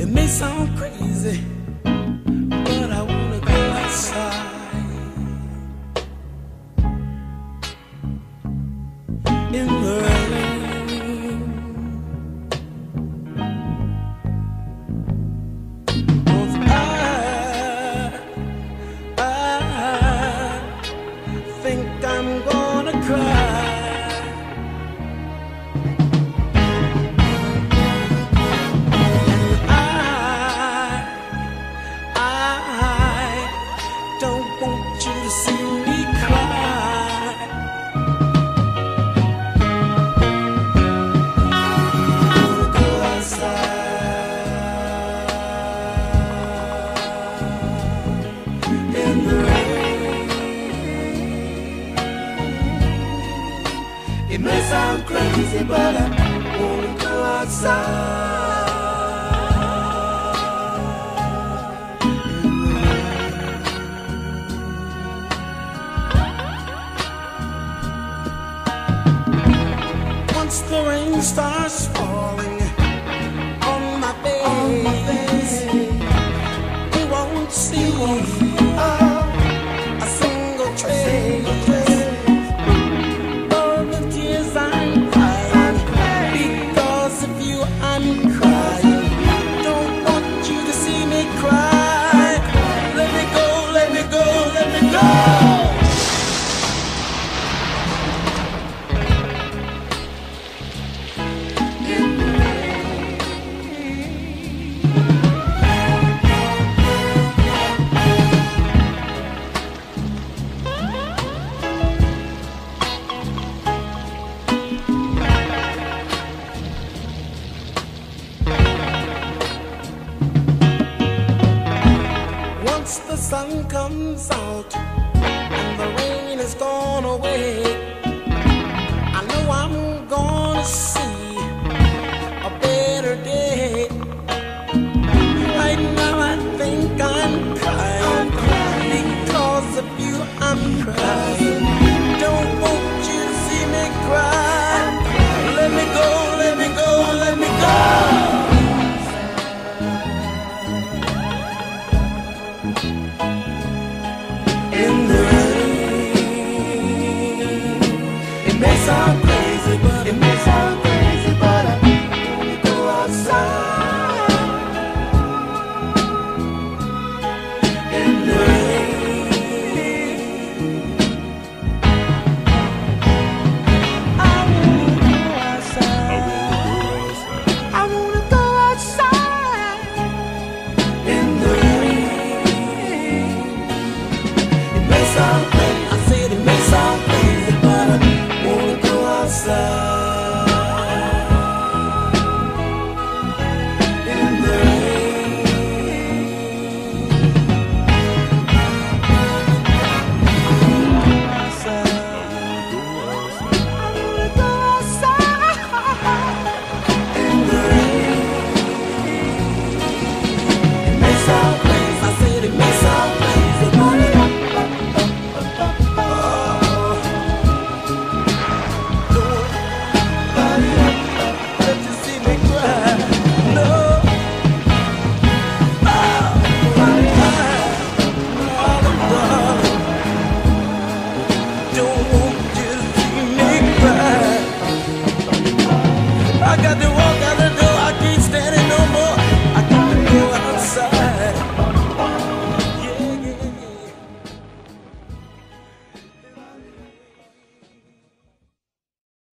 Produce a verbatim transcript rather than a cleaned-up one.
It may sound crazy, but I wanna go outside in the rain. 'Cause I, I think I'm gonna cry. It may sound crazy, but I wanna go outside. Once the rain starts falling on my face, on my face you won't see, you won't see oh, a single trace. Once the sun comes out and the rain is gone away, I know I'm gonna see